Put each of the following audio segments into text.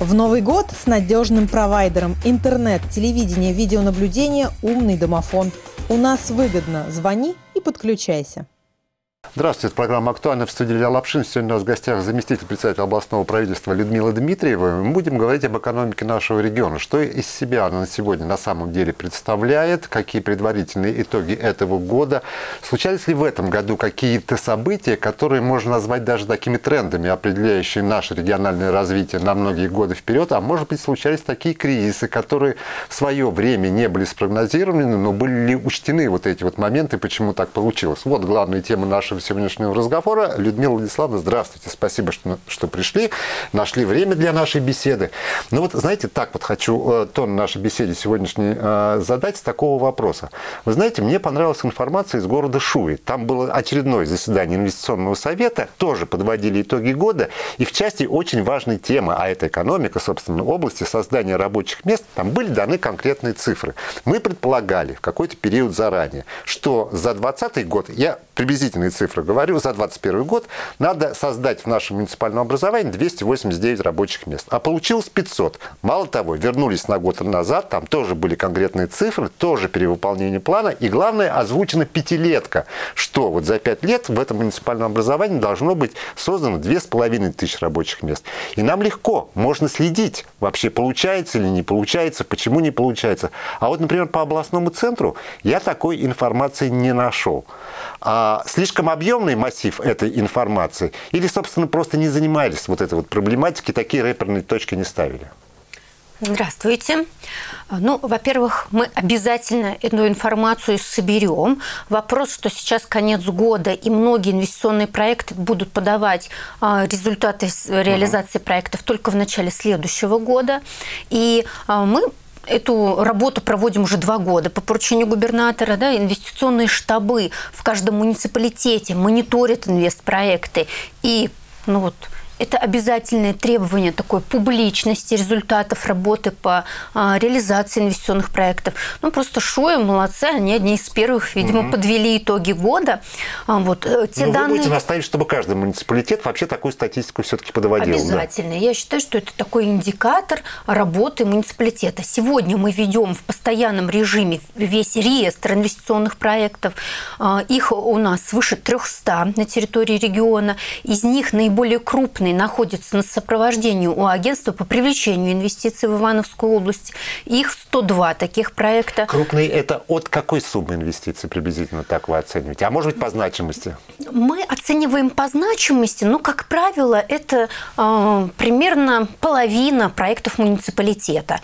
В Новый год с надежным провайдером интернет, телевидение, видеонаблюдение, умный домофон. У нас выгодно. Звони и подключайся. Здравствуйте, это программа «Актуально», в студии Илья Лапшин. Сегодня у нас в гостях заместитель председателя областного правительства Людмила Дмитриева. Мы будем говорить об экономике нашего региона. Что из себя она сегодня на самом деле представляет, какие предварительные итоги этого года. Случались ли в этом году какие-то события, которые можно назвать даже такими трендами, определяющие наше региональное развитие на многие годы вперед, а может быть случались такие кризисы, которые в свое время не были спрогнозированы, но были ли учтены вот эти вот моменты, почему так получилось. Вот главная тема нашего сегодняшнего разговора. Людмила Владиславовна, здравствуйте. Спасибо, что пришли, нашли время для нашей беседы. Ну вот, знаете, так вот хочу тон нашей беседы сегодняшней задать с такого вопроса. Вы знаете, мне понравилась информация из города Шуи. Там было очередное заседание инвестиционного совета, тоже подводили итоги года, и в части очень важной темы, а это экономика, собственно, области создания рабочих мест, там были даны конкретные цифры. Мы предполагали в какой-то период заранее, что за 2020 год, я приблизительные цифры говорю, за 2021 год надо создать в нашем муниципальном образовании 289 рабочих мест. А получилось 500. Мало того, вернулись на год назад, там тоже были конкретные цифры, тоже перевыполнение плана. И главное, озвучена пятилетка, что вот за 5 лет в этом муниципальном образовании должно быть создано 2500 рабочих мест. И нам легко, можно следить, вообще получается или не получается, почему не получается. А вот, например, по областному центру я такой информации не нашел. Слишком объемный массив этой информации или, собственно, просто не занимались вот этой вот проблематикой, такие рэперные точки не ставили? Здравствуйте. Ну, во-первых, мы обязательно эту информацию соберем. Вопрос, что сейчас конец года, и многие инвестиционные проекты будут подавать результаты реализации проектов только в начале следующего года. И мы эту работу проводим уже 2 года по поручению губернатора. Да, инвестиционные штабы в каждом муниципалитете мониторят инвестпроекты. И это обязательное требование такой публичности результатов работы по реализации инвестиционных проектов. Просто Шуя молодцы, они одни из первых, видимо, подвели итоги года. Вы будете настаивать, чтобы каждый муниципалитет вообще такую статистику все-таки подводил? Обязательно. Да? Я считаю, что это такой индикатор работы муниципалитета. Сегодня мы ведем в постоянном режиме весь реестр инвестиционных проектов. Их у нас свыше 300 на территории региона. Из них наиболее крупные находятся на сопровождении у агентства по привлечению инвестиций в Ивановскую область. Их 102 таких проекта. Крупные – это от какой суммы инвестиций приблизительно так вы оцениваете? А может быть, по значимости? Мы оцениваем по значимости, но, как правило, это примерно половина проектов муниципалитета.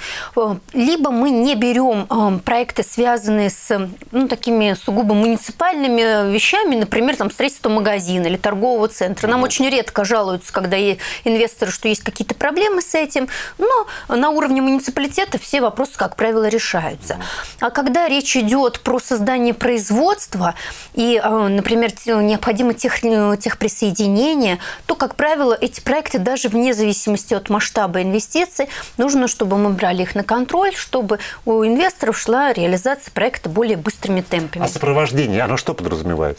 Либо мы не берем проекты, связанные с такими сугубо муниципальными вещами, например, строительство магазина или торгового центра. Нам очень редко жалуются, когда инвесторы, что есть какие-то проблемы с этим, но на уровне муниципалитета все вопросы, как правило, решаются. А когда речь идет про создание производства и, например, необходимо техприсоединение, то, как правило, эти проекты даже вне зависимости от масштаба инвестиций нужно, чтобы мы брали их на контроль, чтобы у инвесторов шла реализация проекта более быстрыми темпами. А сопровождение, оно что подразумевает?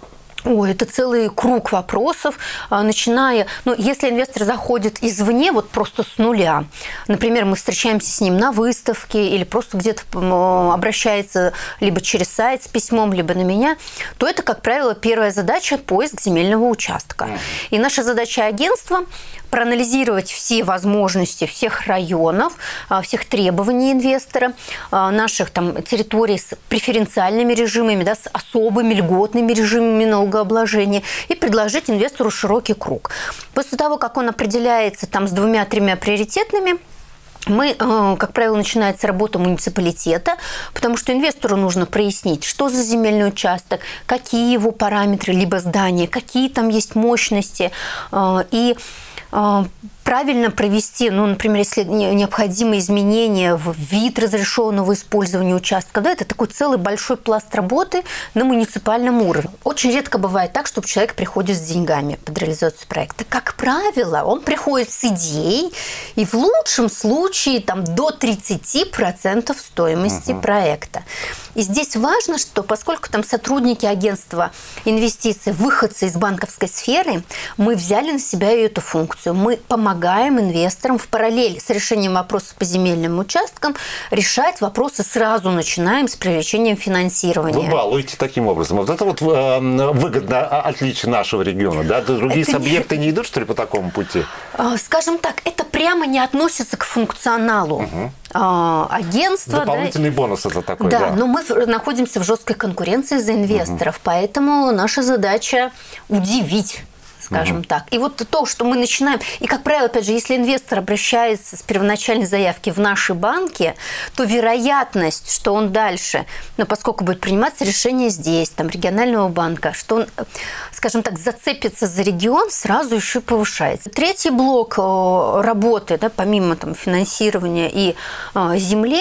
Это целый круг вопросов, начиная, если инвестор заходит извне, просто с нуля, например, мы встречаемся с ним на выставке или просто где-то обращается либо через сайт с письмом, либо на меня, то это, как правило, первая задача – поиск земельного участка. И наша задача агентства – проанализировать все возможности всех районов, всех требований инвестора, наших территорий с преференциальными режимами, с особыми льготными режимами налогообложения и предложить инвестору широкий круг. После того, как он определяется с 2-3 приоритетными, как правило, начинается работа муниципалитета, потому что инвестору нужно прояснить, что за земельный участок, какие его параметры, либо здания, какие там есть мощности, и правильно провести, например, если необходимы изменения в вид разрешенного использования участка, это такой целый большой пласт работы на муниципальном уровне. Очень редко бывает так, чтобы человек приходит с деньгами под реализацию проекта. Как правило, он приходит с идеей, и в лучшем случае до 30% стоимости проекта. И здесь важно, что поскольку там сотрудники агентства инвестиций, выходцы из банковской сферы, мы взяли на себя эту функцию. Мы помогаем инвесторам в параллели с решением вопросов по земельным участкам решать вопросы сразу начинаем с привлечением финансирования. Вы балуете таким образом. Вот это вот выгодно отличие нашего региона, да? Другие субъекты не идут, что ли, по такому пути? Скажем так, это прямо не относится к функционалу агентства. Дополнительный бонус это такой, да. Но мы находимся в жесткой конкуренции за инвесторов, поэтому наша задача удивить, скажем так. И вот то, что мы начинаем... И, как правило, опять же, если инвестор обращается с первоначальной заявки в наши банки, то вероятность, что он дальше, поскольку будет приниматься решение здесь, там, регионального банка, что он, скажем так, зацепится за регион, сразу еще повышается. Третий блок работы, да, помимо там, финансирования и земли,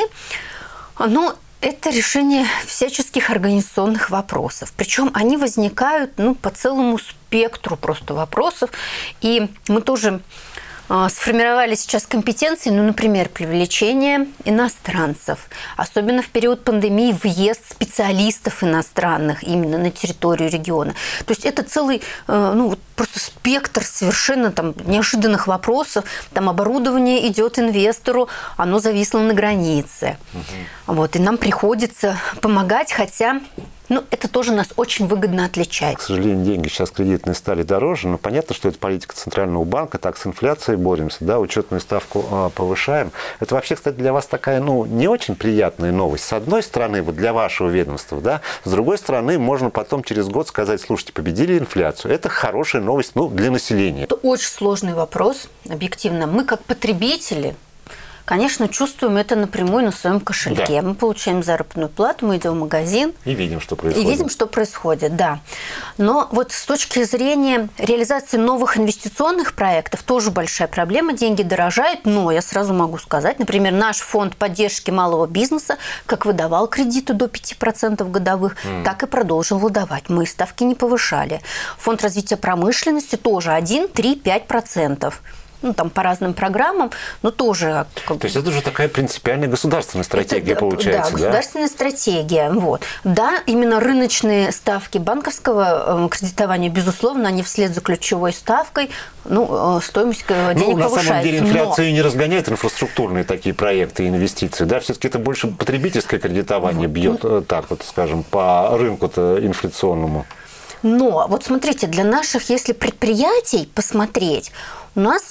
это решение всяческих организационных вопросов. Причем они возникают по целому спектру просто вопросов. И мы тоже сформировали сейчас компетенции, например, привлечение иностранцев. Особенно в период пандемии въезд специалистов иностранных именно на территорию региона. То есть это целый просто спектр совершенно неожиданных вопросов. Там оборудование идет инвестору, оно зависло на границе. И нам приходится помогать, хотя... это тоже нас очень выгодно отличает. К сожалению, деньги сейчас кредитные стали дороже, но понятно, что это политика Центрального банка, так с инфляцией боремся, да, учетную ставку повышаем. Это вообще, кстати, для вас такая, не очень приятная новость. С одной стороны, вот для вашего ведомства, да, с другой стороны, можно потом через год сказать, слушайте, победили инфляцию. Это хорошая новость, для населения. Это очень сложный вопрос, объективно. Мы, как потребители, конечно, чувствуем это напрямую на своем кошельке. Да. Мы получаем заработную плату, мы идем в магазин. И видим, что происходит. Да. Но вот с точки зрения реализации новых инвестиционных проектов тоже большая проблема. Деньги дорожают, но я сразу могу сказать, например, наш фонд поддержки малого бизнеса как выдавал кредиты до 5% годовых, так и продолжил выдавать. Мы ставки не повышали. Фонд развития промышленности тоже 1, 3, 5%. По разным программам, но тоже... То есть это уже такая принципиальная государственная стратегия получается, да? Государственная стратегия. Да, именно рыночные ставки банковского кредитования, безусловно, они вслед за ключевой ставкой, стоимость денег повышается. На самом деле инфляция не разгоняет инфраструктурные такие проекты и инвестиции, да? Все-таки это больше потребительское кредитование бьет, скажем, по рынку-то инфляционному. Но, смотрите, для наших, если предприятий посмотреть, у нас...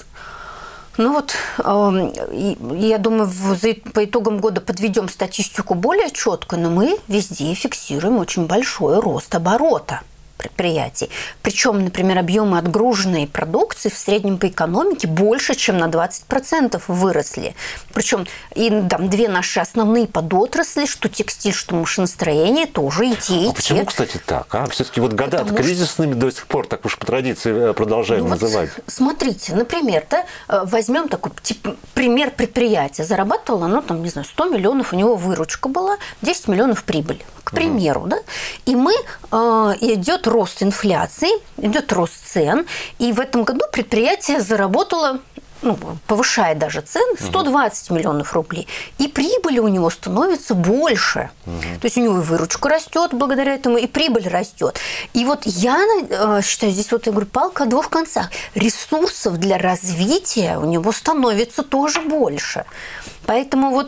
я думаю, по итогам года подведем статистику более четко, но мы везде фиксируем очень большой рост оборота предприятий. Причем, например, объемы отгруженной продукции в среднем по экономике больше, чем на 20% выросли. Причем и две наши основные подотрасли, что текстиль, что машиностроение, тоже и те. Почему, кстати, так? Все-таки года кризисными до сих пор, так уж по традиции продолжаем называть. Смотрите, например, возьмем такой пример предприятия. Зарабатывало оно, 100 миллионов, у него выручка была, 10 миллионов прибыль, к примеру. Да? И идет рост инфляции, идет рост цен, и в этом году предприятие заработало, повышая даже цены, 120 миллионов рублей. И прибыли у него становится больше. То есть у него и выручка растет благодаря этому, и прибыль растет. И я считаю, здесь я говорю, палка о двух концах. Ресурсов для развития у него становится тоже больше. Поэтому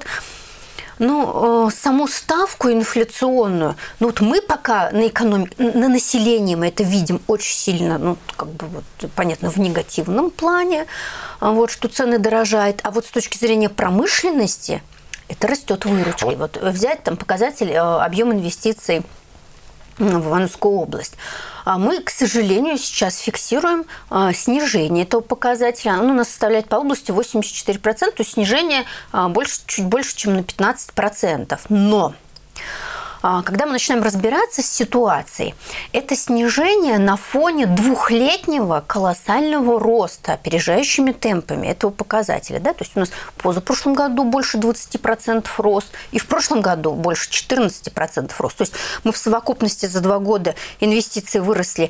саму ставку инфляционную, мы пока на экономике, на населении мы это видим очень сильно, понятно, в негативном плане, что цены дорожают. А с точки зрения промышленности это растет выручки. Взять показатель объем инвестиций в Ивановскую область. Мы, к сожалению, сейчас фиксируем снижение этого показателя. Оно у нас составляет по области 84%, то есть снижение чуть больше, чем на 15%. Но когда мы начинаем разбираться с ситуацией, это снижение на фоне двухлетнего колоссального роста опережающими темпами этого показателя. Да? То есть у нас в позапрошлом году больше 20% рост, и в прошлом году больше 14% рост. То есть мы в совокупности за 2 года инвестиции выросли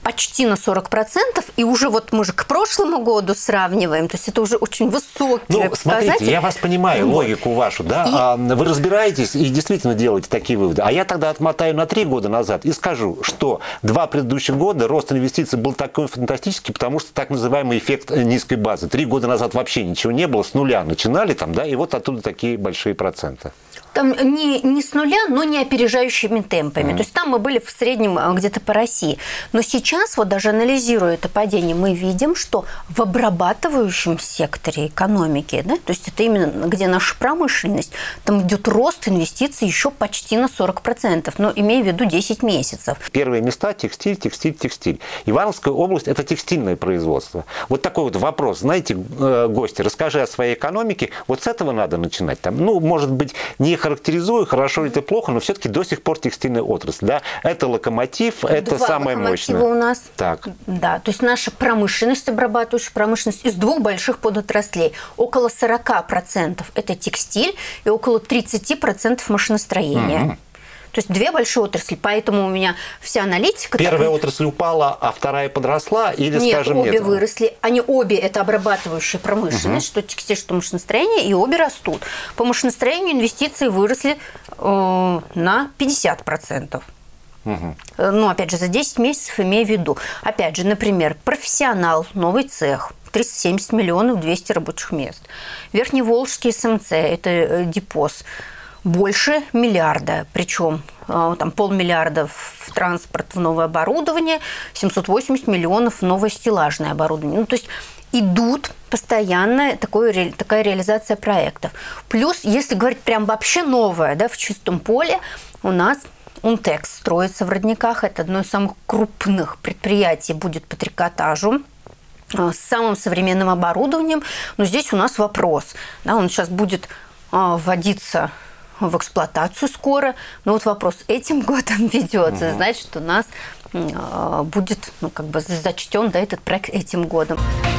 почти на 40%, и уже вот мы же к прошлому году сравниваем, то есть это уже очень высокий показатель. Смотрите, я вас понимаю, логику вашу, да, вы разбираетесь и действительно делаете такие выводы. А я тогда отмотаю на 3 года назад и скажу, что 2 предыдущих года рост инвестиций был такой фантастический, потому что так называемый эффект низкой базы. 3 года назад вообще ничего не было, с нуля начинали там, да, и вот оттуда такие большие проценты. Там не с нуля, но не опережающими темпами. То есть там мы были в среднем где-то по России. Но сейчас, вот даже анализируя это падение, мы видим, что в обрабатывающем секторе экономики, да, то есть это именно где наша промышленность, там идет рост инвестиций еще почти на 40%, но имея в виду 10 месяцев. Первые места – текстиль, текстиль, текстиль. Ивановская область – это текстильное производство. Вот такой вот вопрос. Знаете, гости, расскажи о своей экономике. Вот с этого надо начинать. Там, ну, может быть, не характеризую, хорошо или это плохо, но все-таки до сих пор текстильная отрасль. Да? Это локомотив, это самое мощное. У нас. Так. Да, то есть наша промышленность, обрабатывающая промышленность из 2 больших подотраслей. Около 40% это текстиль и около 30% машиностроение. То есть 2 большие отрасли, поэтому у меня вся аналитика... Первая отрасль упала, а вторая подросла? Или, нет, скажем, обе выросли. Они обе – это обрабатывающая промышленность, что текстиль, что машиностроение, и обе растут. По машиностроению инвестиции выросли на 50%. Ну, опять же, за 10 месяцев имею в виду. Опять же, например, профессионал, новый цех, 370 миллионов 200 рабочих мест. Верхневолжский СМЦ, это депоз, больше миллиарда, причем там 500 миллиона в транспорт, в новое оборудование, 780 миллионов в новое стеллажное оборудование. Ну, то есть идут постоянно такая реализация проектов. Плюс, если говорить прям вообще новое, да, в чистом поле, у нас Унтекс строится в Родниках. Это одно из самых крупных предприятий будет по трикотажу с самым современным оборудованием. Но здесь у нас вопрос. Да, он сейчас будет вводиться в эксплуатацию скоро. Но вот вопрос этим годом ведется. Значит, у нас будет зачтен, да, этот проект этим годом.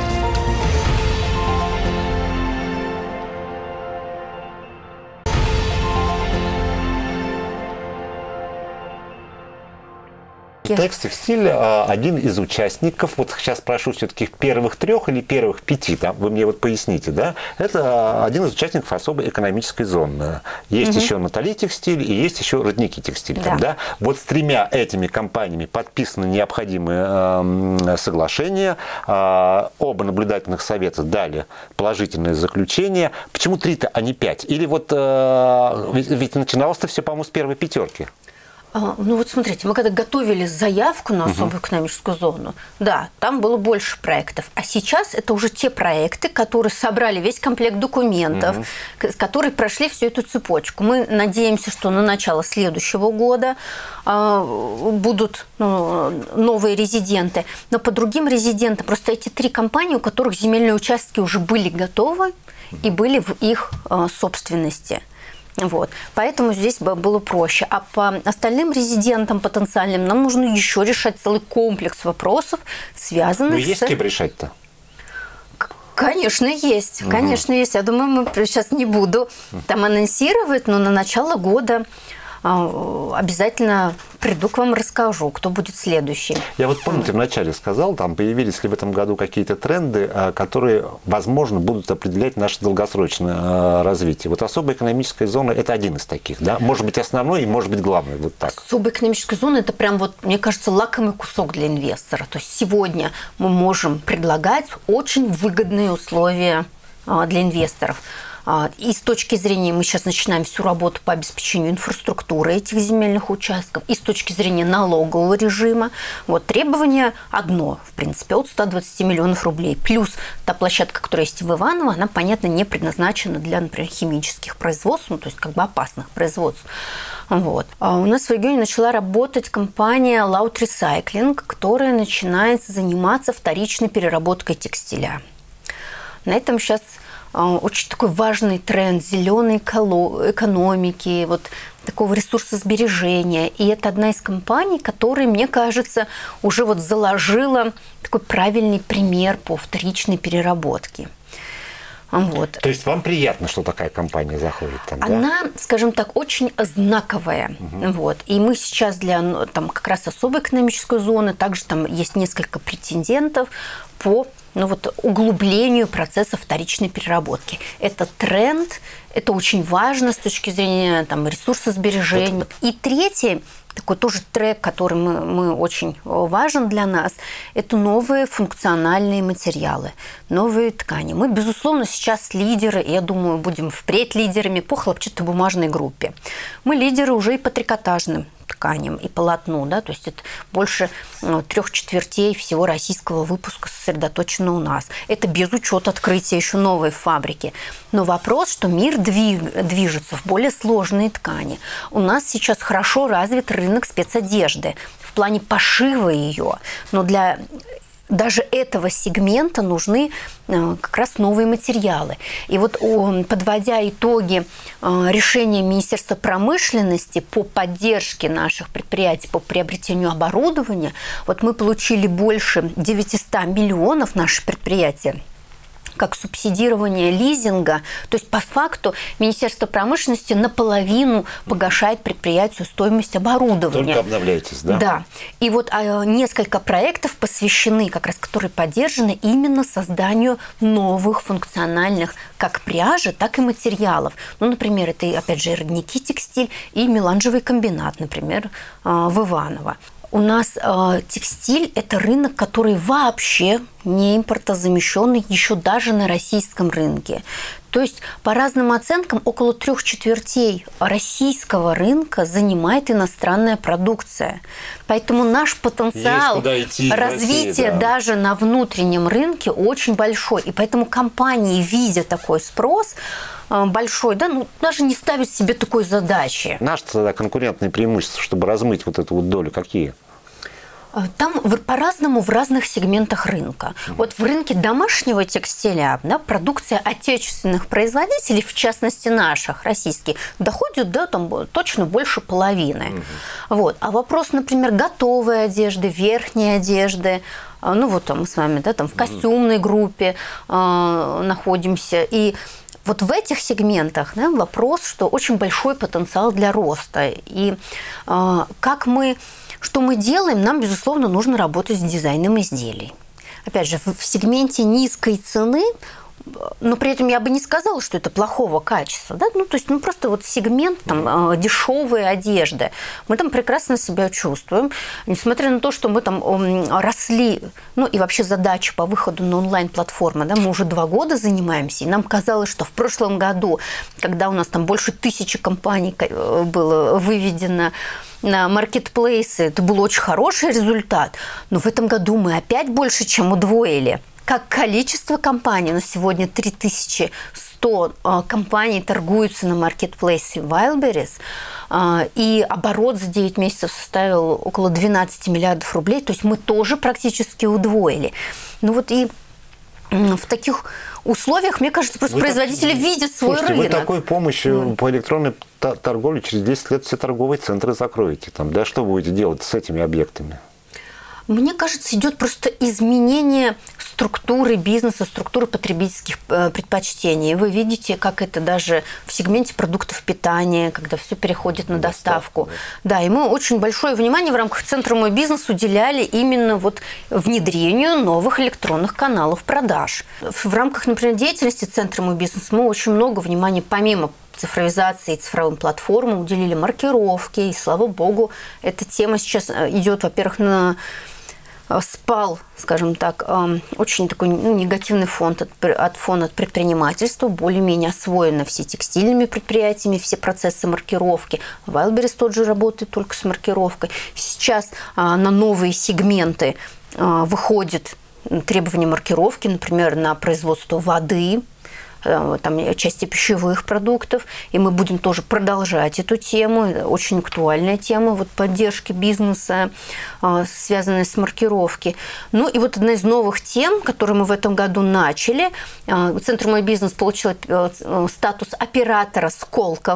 Текстиль один из участников, вот сейчас прошу все-таки первых 3 или первых 5, да, вы мне вот поясните, да, это один из участников особой экономической зоны. Есть еще Натали Текстиль и есть еще Родники Текстиль. Да. Да? Вот с 3 этими компаниями подписаны необходимые соглашения, оба наблюдательных совета дали положительное заключение. Почему 3-то, а не 5? Или вот ведь начиналось-то все, по-моему, с первой 5. Ну вот смотрите, мы когда готовили заявку на особую экономическую зону, да, там было больше проектов. А сейчас это уже те проекты, которые собрали весь комплект документов, которые прошли всю эту цепочку. Мы надеемся, что на начало следующего года будут новые резиденты. Но по другим резидентам, просто эти 3 компании, у которых земельные участки уже были готовы и были в их собственности. Вот. Поэтому здесь было проще. А по остальным резидентам потенциальным нам нужно еще решать целый комплекс вопросов, связанных с... Ну, есть с кем решать-то? Конечно, есть. Конечно, есть. Я думаю, мы сейчас не буду там анонсировать, но на начало года обязательно приду к вам, расскажу, кто будет следующий. Я вот, помните, вначале сказал, там появились ли в этом году какие-то тренды, которые, возможно, будут определять наше долгосрочное развитие. Вот особая экономическая зона – это один из таких, да? Может быть, основной и, может быть, главный. Вот так. Особая экономическая зона – это прям, вот, мне кажется, лакомый кусок для инвестора. То есть сегодня мы можем предлагать очень выгодные условия для инвесторов. И с точки зрения, мы сейчас начинаем всю работу по обеспечению инфраструктуры этих земельных участков, и с точки зрения налогового режима. Вот, требование одно, в принципе, от 120 миллионов рублей. Плюс та площадка, которая есть в Иваново, она, понятно, не предназначена для, например, химических производств, ну, то есть как бы опасных производств. Вот. А у нас в регионе начала работать компания Loud Recycling, которая начинает заниматься вторичной переработкой текстиля. На этом сейчас очень такой важный тренд зеленой экономики, вот такого ресурсосбережения. И это одна из компаний, которая, мне кажется, уже вот заложила такой правильный пример по вторичной переработке. Вот. То есть вам приятно, что такая компания заходит там, да? Она, скажем так, очень знаковая. Вот. И мы сейчас для там, как раз особой экономической зоны, также там есть несколько претендентов по углублению процесса вторичной переработки. Это тренд, это очень важно с точки зрения там, ресурсосбережения. И третий, такой тоже трек, который мы очень важен для нас, это новые функциональные материалы, новые ткани. Мы, безусловно, сейчас лидеры, и я думаю, будем впредь лидерами по хлопчатобумажной группе. Мы лидеры уже и по трикотажным тканям и полотну, да, то есть это больше 3/4 всего российского выпуска сосредоточено у нас. Это без учета открытия еще новой фабрики. Но вопрос, что мир движется в более сложные ткани. У нас сейчас хорошо развит рынок спецодежды в плане пошива ее, но для даже этого сегмента нужны как раз новые материалы. И вот подводя итоги решения Министерства промышленности по поддержке наших предприятий, по приобретению оборудования, вот мы получили больше 900 миллионов наши предприятия как субсидирование лизинга. То есть, по факту, Министерство промышленности наполовину погашает предприятию стоимость оборудования. Только обновляетесь, да? Да. И вот несколько проектов посвящены, как раз которые поддержаны именно созданию новых функциональных как пряжи, так и материалов. Ну, например, это, опять же, родники текстиль и меланжевый комбинат, например, в Иваново. У нас текстиль – это рынок, который вообще не импортозамещенный еще даже на российском рынке. То есть, по разным оценкам, около 3/4 российского рынка занимает иностранная продукция. Поэтому наш потенциал развития даже на внутреннем рынке очень большой. И поэтому компании, видя такой спрос большой, да, даже не ставят себе такой задачи. Наши тогда конкурентные преимущества, чтобы размыть вот эту вот долю, какие? Там по-разному в разных сегментах рынка. Вот в рынке домашнего текстиля, да, продукция отечественных производителей, в частности наших, российских, доходит до точно больше половины. Вот. А вопрос, например, готовой одежды, верхней одежды, вот мы с вами, да, там в костюмной группе находимся, и вот в этих сегментах, да, вопрос, что очень большой потенциал для роста. И что мы делаем, нам, безусловно, нужно работать с дизайном изделий. Опять же, в сегменте низкой цены, но при этом я бы не сказала, что это плохого качества. Да? То есть просто вот сегмент дешевой одежды. Мы там прекрасно себя чувствуем. Несмотря на то, что мы там росли, и вообще задача по выходу на онлайн-платформы, да, мы уже 2 года занимаемся, и нам казалось, что в прошлом году, когда у нас там больше 1000 компаний было выведено на маркетплейсы, это был очень хороший результат. Но в этом году мы опять больше, чем удвоили. Как количество компаний, на сегодня 3100 компаний торгуются на маркетплейсе Wildberries, и оборот за 9 месяцев составил около 12 миллиардов рублей, то есть мы тоже практически удвоили. И в таких условиях, мне кажется, просто производители видят свой рынок. Вы такой помощью по электронной торговле через 10 лет все торговые центры закроете. Да, что будете делать с этими объектами? Мне кажется, идет просто изменение структуры бизнеса, структуры потребительских предпочтений. Вы видите, как это даже в сегменте продуктов питания, когда все переходит на доставку. Да, и мы очень большое внимание в рамках Центра «Мой бизнес» уделяли именно внедрению новых электронных каналов продаж. В рамках, например, деятельности Центра «Мой бизнес» мы очень много внимания, помимо цифровизации и цифровым платформам, уделили маркировке. И, слава богу, эта тема сейчас идет, во-первых, на спал, скажем так, очень такой негативный фон от предпринимательства, более-менее освоены все текстильными предприятиями, все процессы маркировки. Wildberries тот же работает только с маркировкой. Сейчас на новые сегменты выходит требования маркировки, например, на производство воды, там части пищевых продуктов, и мы будем тоже продолжать эту тему, очень актуальная тема поддержки бизнеса, связанная с маркировкой. И одна из новых тем, которую мы в этом году начали, Центр «Мой бизнес» получил статус оператора Сколково.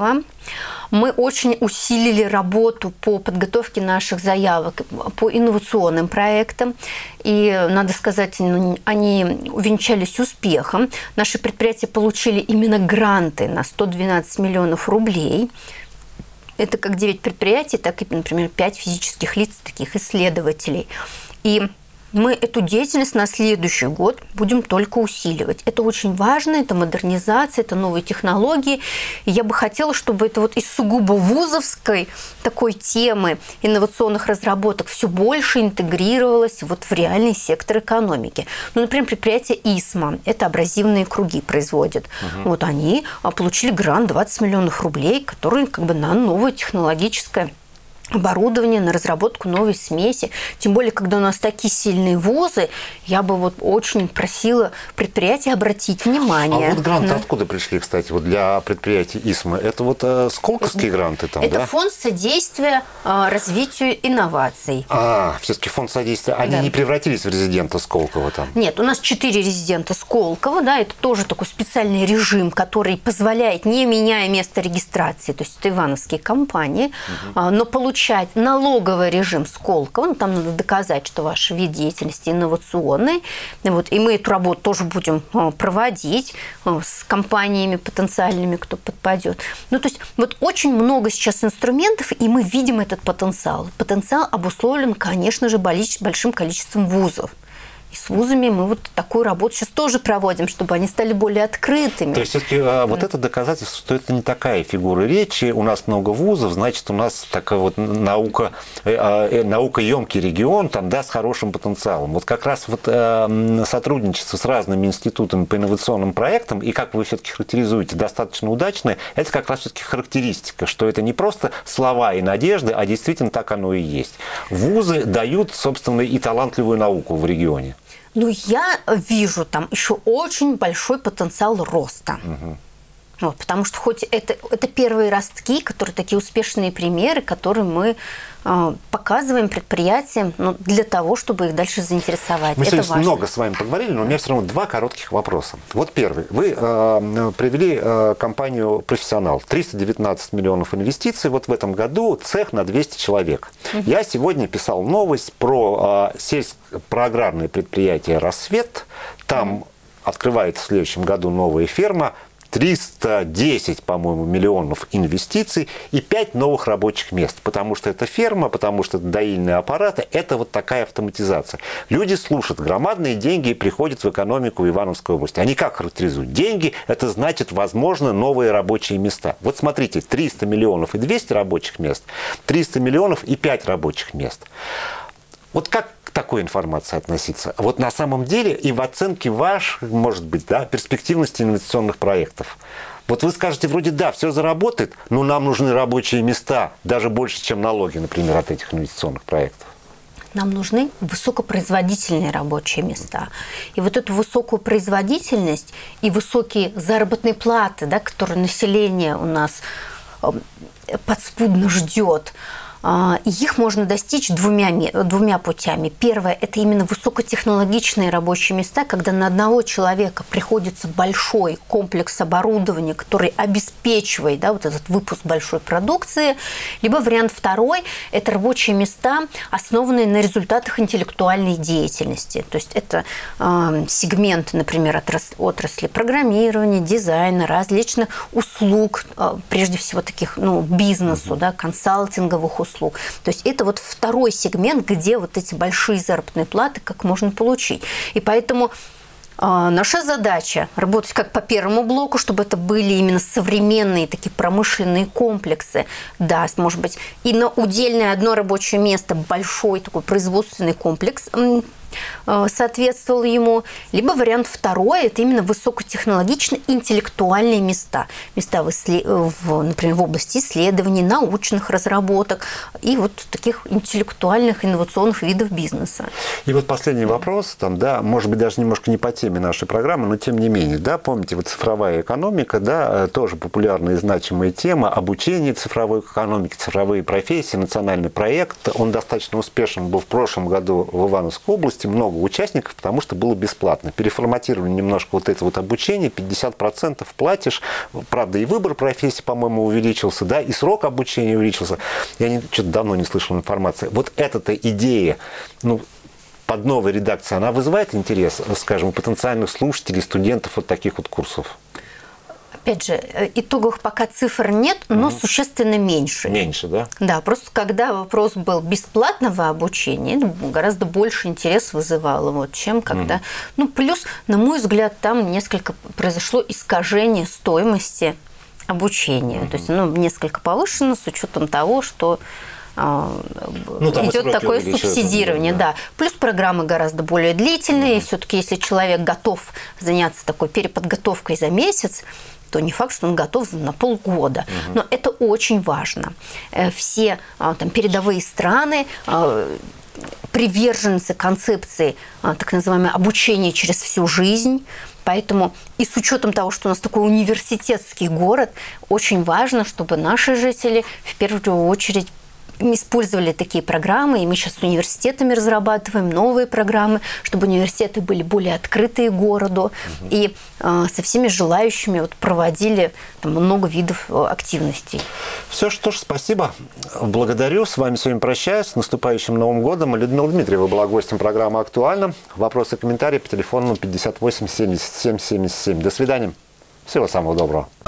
Мы очень усилили работу по подготовке наших заявок по инновационным проектам. И, надо сказать, они увенчались успехом. Наши предприятия получили именно гранты на 112 миллионов рублей. Это как 9 предприятий, так и, например, 5 физических лиц, таких исследователей. И мы эту деятельность на следующий год будем только усиливать. Это очень важно, это модернизация, это новые технологии. И я бы хотела, чтобы это вот из сугубо вузовской такой темы инновационных разработок все больше интегрировалось вот в реальный сектор экономики. Ну, например, предприятие ИСМА, это абразивные круги производят. Вот они получили грант 20 миллионов рублей, который как бы на новое технологическое оборудование, на разработку новой смеси. Тем более, когда у нас такие сильные вузы, я бы вот очень просила предприятия обратить внимание. А вот гранты откуда пришли, кстати, вот для предприятий ИСМА? Это вот сколковские гранты там, это да? фонд содействия развитию инноваций. Все-таки фонд содействия. Они не превратились в резидента Сколково там? Нет, у нас 4 резидента Сколково, да, это тоже такой специальный режим, который позволяет, не меняя место регистрации, то есть это ивановские компании, но получать налоговый режим Сколково, ну, там надо доказать, что ваш вид деятельности инновационный, вот, и мы эту работу тоже будем проводить с компаниями потенциальными, кто подпадет. Ну, то есть вот очень много сейчас инструментов, и мы видим этот потенциал. Потенциал обусловлен, конечно же, большим количеством вузов. И с вузами мы вот такую работу сейчас тоже проводим, чтобы они стали более открытыми. То есть все-таки вот это доказательство, что это не такая фигура речи. У нас много вузов, значит, у нас такая вот наукоемкий регион там, да, с хорошим потенциалом. Вот как раз вот сотрудничество с разными институтами по инновационным проектам, и как вы все-таки характеризуете, достаточно удачное, это как раз все-таки характеристика, что это не просто слова и надежды, а действительно так оно и есть. Вузы дают, собственно, и талантливую науку в регионе. Ну, я вижу там еще очень большой потенциал роста. Вот, потому что хоть это первые ростки, которые такие успешные примеры, которые мы показываем предприятиям, ну, для того, чтобы их дальше заинтересовать. Мы это сегодня много с вами поговорили, но у меня все равно 2 коротких вопроса. Вот первый. Вы привели компанию «Профессионал». 319 миллионов инвестиций. Вот в этом году цех на 200 человек. Я сегодня писал новость про сельскохозяйственное предприятие «Рассвет». Там открывается в следующем году новая ферма. 310, по-моему, миллионов инвестиций и 5 новых рабочих мест. Потому что это ферма, потому что это доильные аппараты, это вот такая автоматизация. Люди слушают, громадные деньги приходят в экономику Ивановской области. Они как характеризуют? Деньги – это значит, возможно, новые рабочие места. Вот смотрите, 300 миллионов и 200 рабочих мест, 300 миллионов и 5 рабочих мест. Вот как к такой информации относиться? Вот на самом деле и в оценке ваших, может быть, да, перспективности инвестиционных проектов. Вот вы скажете, вроде да, все заработает, но нам нужны рабочие места, даже больше, чем налоги, например, от этих инвестиционных проектов. Нам нужны высокопроизводительные рабочие места. И вот эту высокую производительность и высокие заработные платы, да, которые население у нас подспудно ждет, их можно достичь двумя путями. Первое – это именно высокотехнологичные рабочие места, когда на одного человека приходится большой комплекс оборудования, который обеспечивает, да, вот этот выпуск большой продукции. Либо вариант второй – это рабочие места, основанные на результатах интеллектуальной деятельности. То есть это сегменты, например, отрасли программирования, дизайна, различных услуг, прежде всего таких, ну, бизнесу, да, консалтинговых услуг. То есть это вот второй сегмент, где вот эти большие заработные платы как можно получить. И поэтому наша задача работать как по первому блоку, чтобы это были именно современные такие промышленные комплексы. Да, может быть, и на удельное одно рабочее место большой такой производственный комплекс соответствовал ему. Либо вариант второй – это именно высокотехнологичные интеллектуальные места. Места, например, в области исследований, научных разработок и вот таких интеллектуальных инновационных видов бизнеса. И вот последний вопрос, там, да, может быть, даже немножко не по теме нашей программы, но тем не менее, да, помните, вот цифровая экономика, да, тоже популярная и значимая тема, обучение цифровой экономике, цифровые профессии, национальный проект, он достаточно успешен был в прошлом году в Ивановской области. допустим, много участников, потому что было бесплатно. Переформатировали немножко вот это вот обучение, 50% платишь. Правда, и выбор профессии, по-моему, увеличился, да, и срок обучения увеличился. Я что-то давно не слышал информации. Вот эта-то идея, ну, под новой редакцией, она вызывает интерес, скажем, у потенциальных слушателей, студентов вот таких вот курсов? Опять же, итоговых пока цифр нет, но существенно меньше. Меньше, да? Да, просто когда вопрос был бесплатного обучения, гораздо больше интерес вызывало, вот, чем когда... Ну, плюс, на мой взгляд, там несколько произошло искажение стоимости обучения. То есть, ну, несколько повышено с учетом того, что... идет такое субсидирование, да. Плюс программы гораздо более длительные. Все-таки, если человек готов заняться такой переподготовкой за месяц, то не факт, что он готов на полгода. Но это очень важно. Все там, передовые страны приверженцы концепции так называемого обучения через всю жизнь. Поэтому и с учетом того, что у нас такой университетский город, очень важно, чтобы наши жители в первую очередь использовали такие программы, и мы сейчас с университетами разрабатываем новые программы, чтобы университеты были более открытые городу и со всеми желающими вот, проводили там, много видов активностей. Все, что ж, спасибо. Благодарю. С вами сегодня прощаюсь. С наступающим Новым годом. Людмила Дмитриева была гостем программы «Актуально». Вопросы и комментарии по телефону 58 77 77. До свидания. Всего самого доброго.